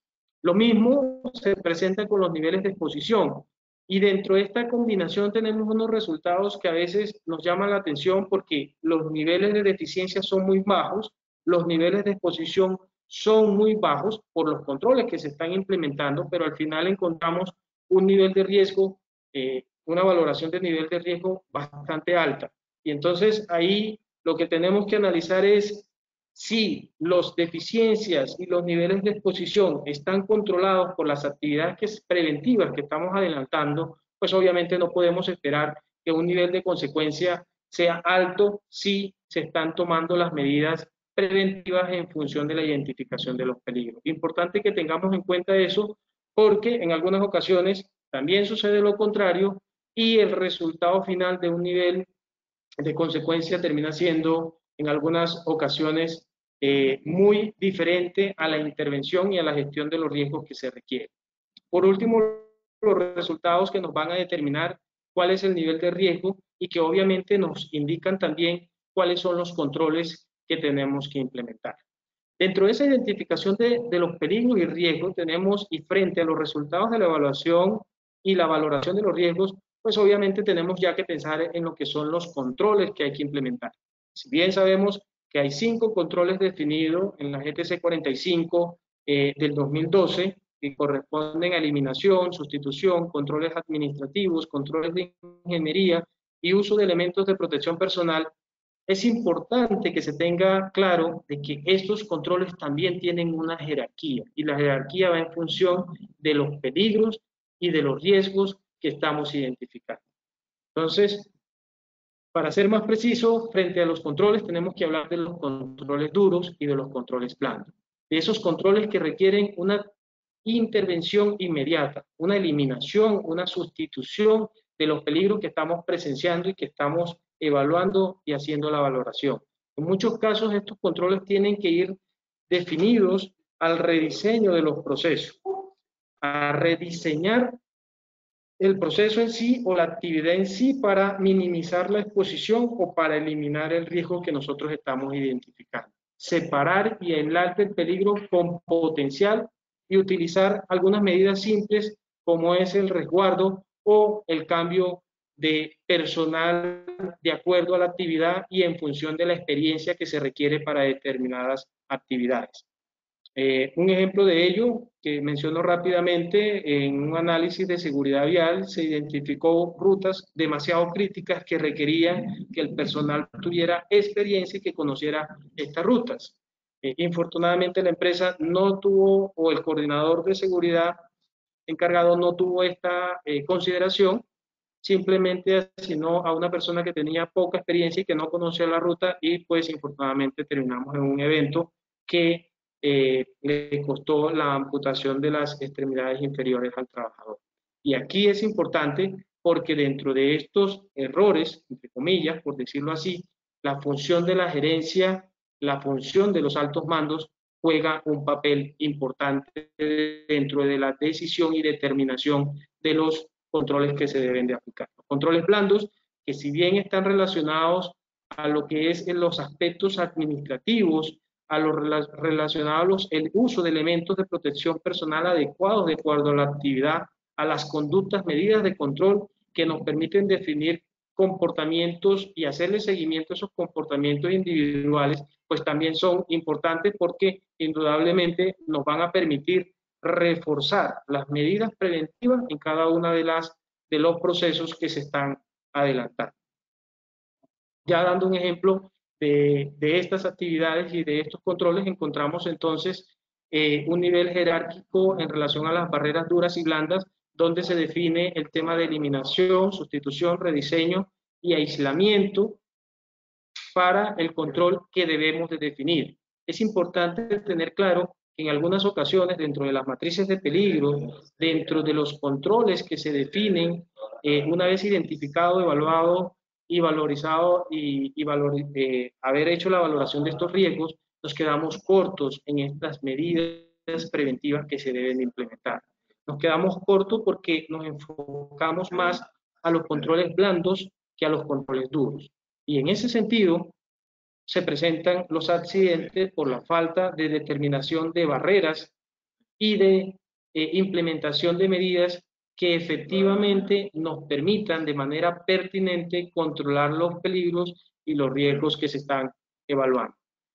S3: Lo mismo se presenta con los niveles de exposición. Y dentro de esta combinación tenemos unos resultados que a veces nos llaman la atención porque los niveles de deficiencia son muy bajos, los niveles de exposición son muy bajos por los controles que se están implementando, pero al final encontramos un nivel de riesgo, eh, una valoración de nivel de riesgo bastante alta. Y entonces ahí lo que tenemos que analizar es si las deficiencias y los niveles de exposición están controlados por las actividades preventivas que estamos adelantando, pues obviamente no podemos esperar que un nivel de consecuencia sea alto si se están tomando las medidas preventivas en función de la identificación de los peligros. Importante que tengamos en cuenta eso porque en algunas ocasiones también sucede lo contrario y el resultado final de un nivel de consecuencia termina siendo en algunas ocasiones eh, muy diferente a la intervención y a la gestión de los riesgos que se requieren. Por último, los resultados que nos van a determinar cuál es el nivel de riesgo y que obviamente nos indican también cuáles son los controles que tenemos que implementar. Dentro de esa identificación de, de los peligros y riesgos tenemos, y frente a los resultados de la evaluación y la valoración de los riesgos, pues obviamente tenemos ya que pensar en lo que son los controles que hay que implementar. Si bien sabemos que hay cinco controles definidos en la G T C cuarenta y cinco eh, del dos mil doce, que corresponden a eliminación, sustitución, controles administrativos, controles de ingeniería y uso de elementos de protección personal. Es importante que se tenga claro de que estos controles también tienen una jerarquía, y la jerarquía va en función de los peligros y de los riesgos que estamos identificando. Entonces, para ser más preciso, frente a los controles tenemos que hablar de los controles duros y de los controles blandos. De esos controles que requieren una intervención inmediata, una eliminación, una sustitución de los peligros que estamos presenciando y que estamos evaluando y haciendo la valoración. En muchos casos estos controles tienen que ir definidos al rediseño de los procesos, a rediseñar el proceso en sí o la actividad en sí para minimizar la exposición o para eliminar el riesgo que nosotros estamos identificando. Separar y aislar el peligro con potencial y utilizar algunas medidas simples como es el resguardo o el cambio de personal de acuerdo a la actividad y en función de la experiencia que se requiere para determinadas actividades. Eh, un ejemplo de ello que menciono rápidamente: en un análisis de seguridad vial se identificó rutas demasiado críticas que requerían que el personal tuviera experiencia y que conociera estas rutas. Eh, infortunadamente la empresa no tuvo, o el coordinador de seguridad encargado no tuvo esta eh, consideración, simplemente asignó a una persona que tenía poca experiencia y que no conocía la ruta, y pues infortunadamente terminamos en un evento que eh, le costó la amputación de las extremidades inferiores al trabajador. Y aquí es importante porque dentro de estos errores, entre comillas, por decirlo así, la función de la gerencia, la función de los altos mandos juega un papel importante dentro de la decisión y determinación de los controles que se deben de aplicar. Los controles blandos, que si bien están relacionados a lo que es en los aspectos administrativos, a los relacionados al uso de elementos de protección personal adecuados de acuerdo a la actividad, a las conductas, medidas de control que nos permiten definir comportamientos y hacerle seguimiento a esos comportamientos individuales, pues también son importantes porque indudablemente nos van a permitir reforzar las medidas preventivas en cada una de las de los procesos que se están adelantando. Ya dando un ejemplo de, de estas actividades y de estos controles, encontramos entonces eh, un nivel jerárquico en relación a las barreras duras y blandas, donde se define el tema de eliminación, sustitución, rediseño y aislamiento para el control que debemos de definir. Es importante tener claro que en algunas ocasiones, dentro de las matrices de peligro, dentro de los controles que se definen, eh, una vez identificado, evaluado y valorizado y, y valor, eh, haber hecho la valoración de estos riesgos, nos quedamos cortos en estas medidas preventivas que se deben implementar. Nos quedamos cortos porque nos enfocamos más a los controles blandos que a los controles duros. Y en ese sentido, se presentan los accidentes por la falta de determinación de barreras y de eh, implementación de medidas que efectivamente nos permitan de manera pertinente controlar los peligros y los riesgos que se están evaluando.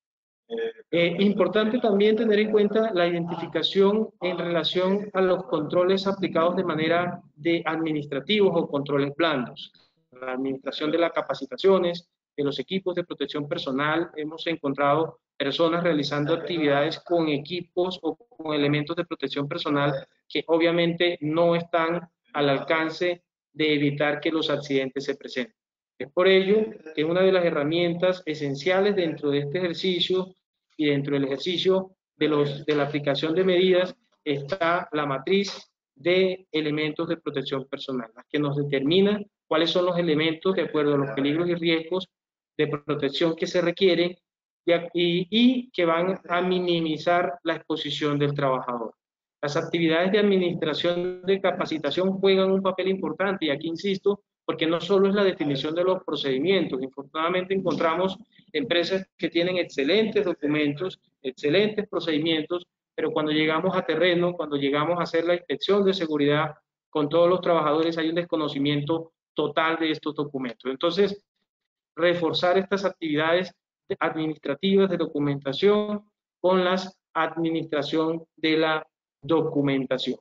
S3: Eh, importante también tener en cuenta la identificación en relación a los controles aplicados de manera de administrativos o controles blandos. La administración de las capacitaciones, de los equipos de protección personal. Hemos encontrado personas realizando actividades con equipos o con elementos de protección personal que obviamente no están al alcance de evitar que los accidentes se presenten. Es por ello que una de las herramientas esenciales dentro de este ejercicio y dentro del ejercicio de, los, de la aplicación de medidas está la matriz de elementos de protección personal, la que nos determina cuáles son los elementos de acuerdo a los peligros y riesgos de protección que se requieren y, y, y que van a minimizar la exposición del trabajador. Las actividades de administración de capacitación juegan un papel importante, y aquí insisto, porque no solo es la definición de los procedimientos. Infortunadamente encontramos empresas que tienen excelentes documentos, excelentes procedimientos, pero cuando llegamos a terreno, cuando llegamos a hacer la inspección de seguridad con todos los trabajadores, hay un desconocimiento total de estos documentos. Entonces, reforzar estas actividades administrativas de documentación con la administración de la documentación.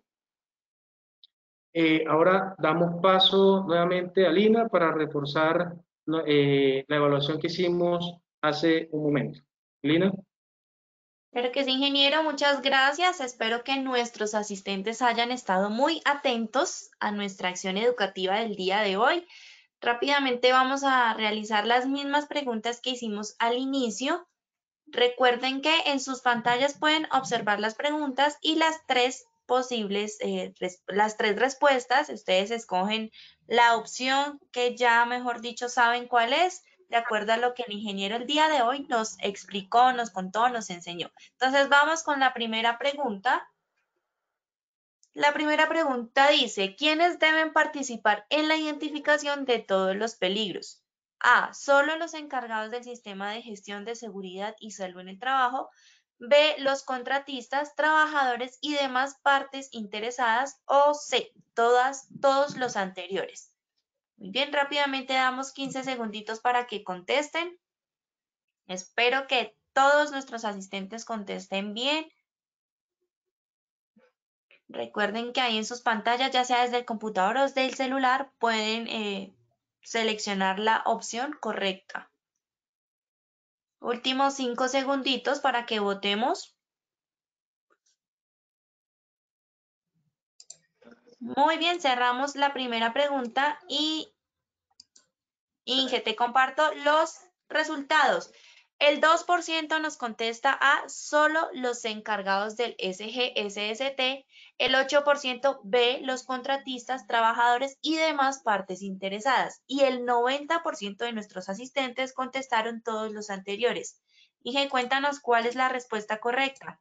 S3: Eh, ahora damos paso nuevamente a Lina para reforzar eh, la evaluación que hicimos hace un momento. Lina.
S2: Claro que sí, ingeniero, muchas gracias. Espero que nuestros asistentes hayan estado muy atentos a nuestra acción educativa del día de hoy. Rápidamente vamos a realizar las mismas preguntas que hicimos al inicio. Recuerden que en sus pantallas pueden observar las preguntas y las tres posibles, eh, las tres respuestas. Ustedes escogen la opción que ya, mejor dicho, saben cuál es, de acuerdo a lo que el ingeniero el día de hoy nos explicó, nos contó, nos enseñó. Entonces vamos con la primera pregunta. La primera pregunta dice, ¿quiénes deben participar en la identificación de todos los peligros? A, solo los encargados del sistema de gestión de seguridad y salud en el trabajo. B, los contratistas, trabajadores y demás partes interesadas. O C, todas, todos los anteriores. Muy bien, rápidamente damos quince segunditos para que contesten. Espero que todos nuestros asistentes contesten bien. Recuerden que ahí en sus pantallas, ya sea desde el computador o desde el celular, pueden eh, seleccionar la opción correcta. Últimos cinco segunditos para que votemos. Muy bien, cerramos la primera pregunta y Inge, te comparto los resultados. El dos por ciento nos contesta a solo los encargados del S G S S T, el ocho por ciento B, los contratistas, trabajadores y demás partes interesadas, y el noventa por ciento de nuestros asistentes contestaron todos los anteriores. Inge, cuéntanos cuál es la respuesta correcta.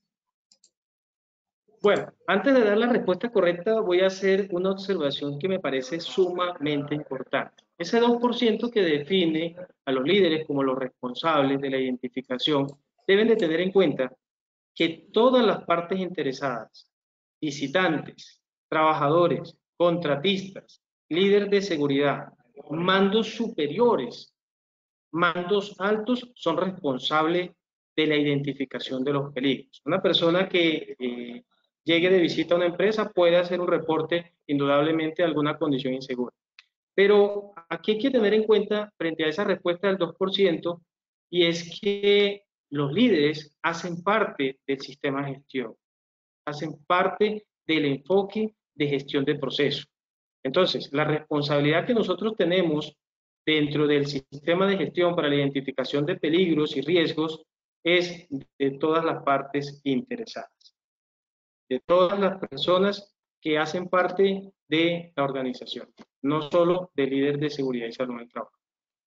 S3: Bueno, antes de dar la respuesta correcta, voy a hacer una observación que me parece sumamente importante. Ese dos por ciento que define a los líderes como los responsables de la identificación, deben de tener en cuenta que todas las partes interesadas, visitantes, trabajadores, contratistas, líderes de seguridad, mandos superiores, mandos altos, son responsables de la identificación de los peligros. Una persona que eh, llegue de visita a una empresa puede hacer un reporte indudablemente de alguna condición insegura. Pero aquí hay que tener en cuenta, frente a esa respuesta del dos por ciento, y es que los líderes hacen parte del sistema de gestión, hacen parte del enfoque de gestión de procesos. Entonces, la responsabilidad que nosotros tenemos dentro del sistema de gestión para la identificación de peligros y riesgos es de todas las partes interesadas, de todas las personas que hacen parte de la organización, no solo del líder de seguridad y salud en el trabajo.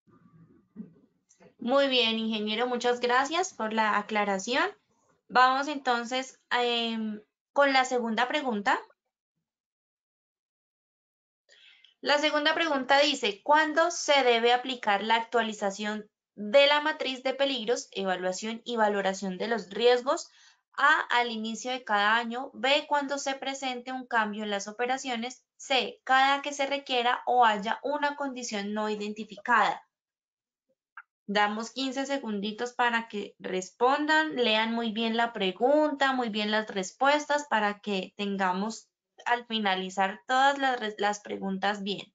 S2: Muy bien, ingeniero, muchas gracias por la aclaración. Vamos entonces eh, con la segunda pregunta. La segunda pregunta dice, ¿cuándo se debe aplicar la actualización de la matriz de peligros, evaluación y valoración de los riesgos? A, al inicio de cada año. B, cuando se presente un cambio en las operaciones. C, cada que se requiera o haya una condición no identificada. Damos quince segunditos para que respondan, lean muy bien la pregunta, muy bien las respuestas para que tengamos al finalizar todas las, las preguntas bien.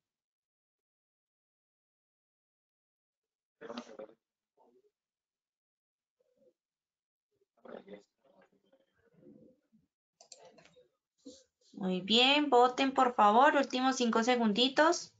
S2: Muy bien, voten por favor, últimos cinco segunditos.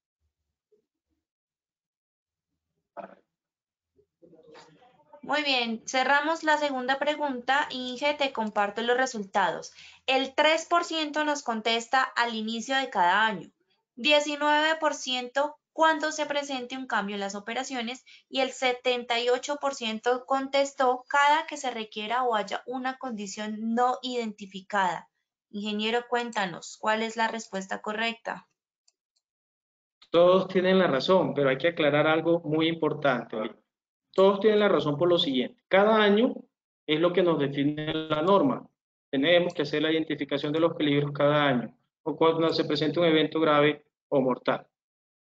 S2: Muy bien, cerramos la segunda pregunta. Inge, te comparto los resultados. El tres por ciento nos contesta al inicio de cada año, diecinueve por ciento cuando se presente un cambio en las operaciones y el setenta y ocho por ciento contestó cada que se requiera o haya una condición no identificada. Ingeniero, cuéntanos, ¿cuál es la respuesta correcta?
S3: Todos tienen la razón, pero hay que aclarar algo muy importante. Todos tienen la razón por lo siguiente. Cada año es lo que nos define la norma. Tenemos que hacer la identificación de los peligros cada año, o cuando se presente un evento grave o mortal.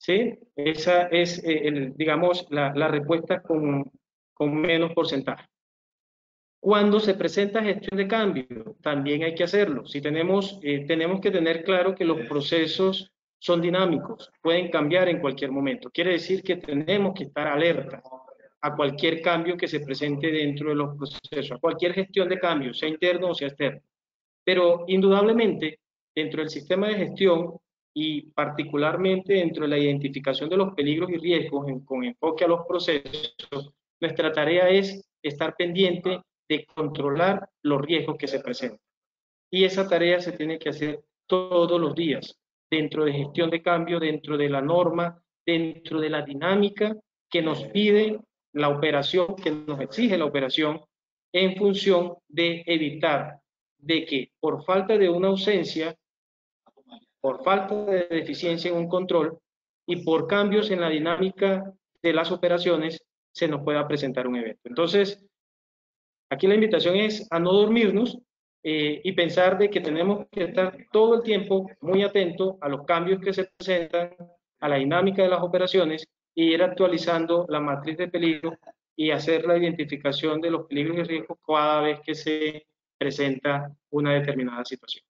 S3: ¿sí? Esa es, eh, el, digamos, la, la respuesta con, con menos porcentaje. Cuando se presenta gestión de cambio, también hay que hacerlo. Si tenemos, eh, tenemos que tener claro que los procesos son dinámicos, pueden cambiar en cualquier momento. Quiere decir que tenemos que estar alerta a cualquier cambio que se presente dentro de los procesos, a cualquier gestión de cambio, sea interno o sea externo. Pero indudablemente, dentro del sistema de gestión y particularmente dentro de la identificación de los peligros y riesgos en, con enfoque a los procesos, nuestra tarea es estar pendiente de controlar los riesgos que se presentan. Y esa tarea se tiene que hacer todos los días, dentro de gestión de cambio, dentro de la norma, dentro de la dinámica que nos pide la operación, que nos exige la operación, en función de evitar de que por falta de una ausencia, por falta de deficiencia en un control y por cambios en la dinámica de las operaciones, se nos pueda presentar un evento. Entonces, aquí la invitación es a no dormirnos eh, y pensar de que tenemos que estar todo el tiempo muy atentos a los cambios que se presentan, a la dinámica de las operaciones y ir actualizando la matriz de peligro y hacer la identificación de los peligros y riesgos cada vez que se presenta una determinada situación.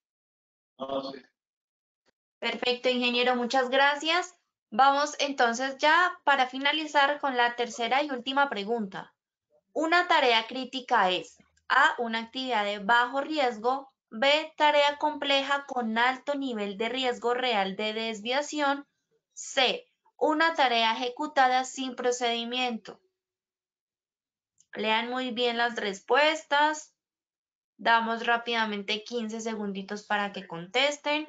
S2: Perfecto, ingeniero, muchas gracias. Vamos entonces ya para finalizar con la tercera y última pregunta. Una tarea crítica es A, una actividad de bajo riesgo, B, tarea compleja con alto nivel de riesgo real de desviación, C, una tarea ejecutada sin procedimiento. Lean muy bien las respuestas. Damos rápidamente quince segunditos para que contesten.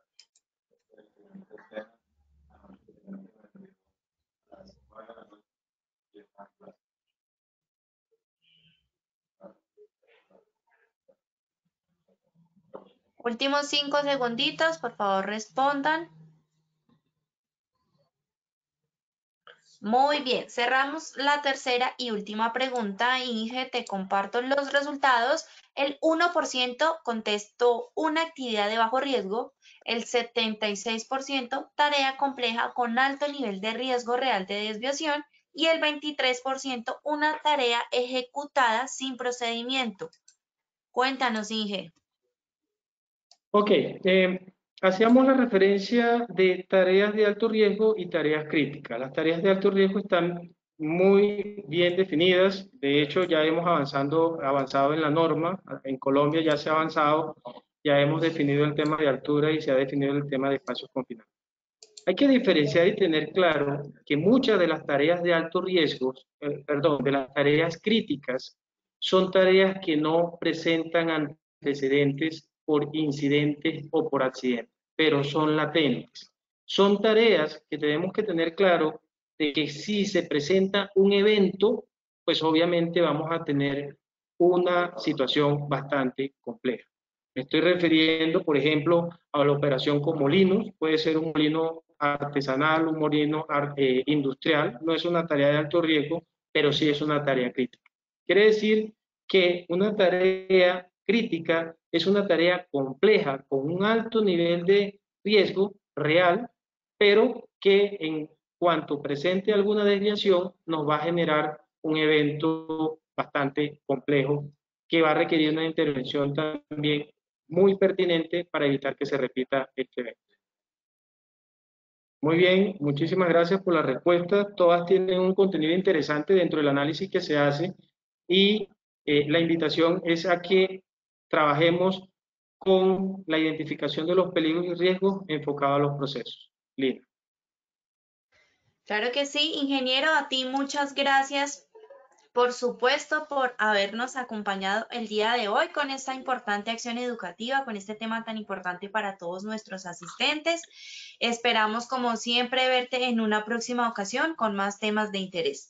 S2: Últimos cinco segunditos, por favor respondan. Muy bien, cerramos la tercera y última pregunta. Inge, te comparto los resultados. El uno por ciento contestó una actividad de bajo riesgo, el setenta y seis por ciento tarea compleja con alto nivel de riesgo real de desviación y el veintitrés por ciento una tarea ejecutada sin procedimiento. Cuéntanos, Inge.
S3: Ok, eh, hacíamos la referencia de tareas de alto riesgo y tareas críticas. Las tareas de alto riesgo están muy bien definidas. De hecho, ya hemos avanzado, avanzado en la norma. En Colombia ya se ha avanzado, ya hemos definido el tema de altura y se ha definido el tema de espacios confinados. Hay que diferenciar y tener claro que muchas de las tareas de alto riesgo, eh, perdón, de las tareas críticas, son tareas que no presentan antecedentes por incidentes o por accidentes, pero son latentes. Son tareas que tenemos que tener claro de que si se presenta un evento, pues obviamente vamos a tener una situación bastante compleja. Me estoy refiriendo, por ejemplo, a la operación con molinos. Puede ser un molino artesanal, un molino eh, industrial. No es una tarea de alto riesgo, pero sí es una tarea crítica. Quiere decir que una tarea crítica es una tarea compleja, con un alto nivel de riesgo real, pero que en cuanto presente alguna desviación nos va a generar un evento bastante complejo que va a requerir una intervención también muy pertinente para evitar que se repita este evento. Muy bien, muchísimas gracias por la respuesta. Todas tienen un contenido interesante dentro del análisis que se hace y eh, la invitación es a que trabajemos con la identificación de los peligros y riesgos enfocado a los procesos. Lina.
S2: Claro que sí, ingeniero, a ti muchas gracias. Por supuesto, por habernos acompañado el día de hoy con esta importante acción educativa, con este tema tan importante para todos nuestros asistentes. Esperamos, como siempre, verte en una próxima ocasión con más temas de interés.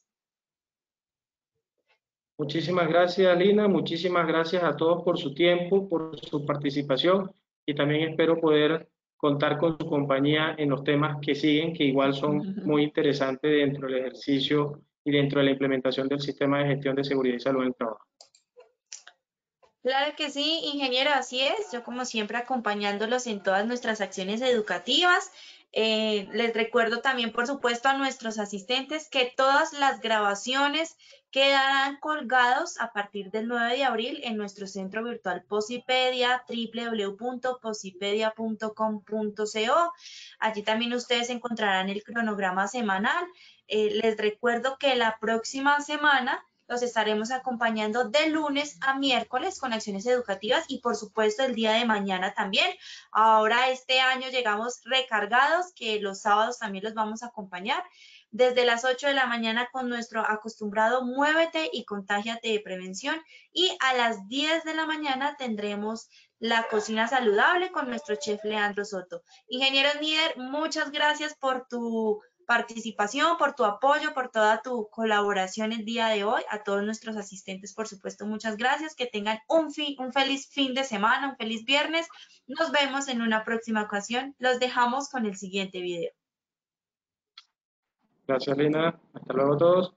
S3: Muchísimas gracias, Lina. Muchísimas gracias a todos por su tiempo, por su participación y también espero poder contar con su compañía en los temas que siguen, que igual son muy interesantes dentro del ejercicio y dentro de la implementación del sistema de gestión de seguridad y salud en el trabajo.
S2: Claro que sí, ingeniero, así es. Yo como siempre acompañándolos en todas nuestras acciones educativas. Eh, les recuerdo también, por supuesto, a nuestros asistentes que todas las grabaciones quedarán colgados a partir del nueve de abril en nuestro centro virtual Posipedia, w w w punto posipedia punto com punto co. Allí también ustedes encontrarán el cronograma semanal. Eh, les recuerdo que la próxima semana los estaremos acompañando de lunes a miércoles con acciones educativas y por supuesto el día de mañana también. Ahora este año llegamos recargados, que los sábados también los vamos a acompañar desde las ocho de la mañana con nuestro acostumbrado Muévete y Contágiate de Prevención y a las diez de la mañana tendremos la cocina saludable con nuestro chef Leandro Soto. Ingeniero Nieder, muchas gracias por tu participación, por tu apoyo, por toda tu colaboración el día de hoy. A todos nuestros asistentes, por supuesto, muchas gracias. Que tengan un, fin, un feliz fin de semana, un feliz viernes. Nos vemos en una próxima ocasión. Los dejamos con el siguiente video.
S3: Gracias, Lina. Hasta luego a todos.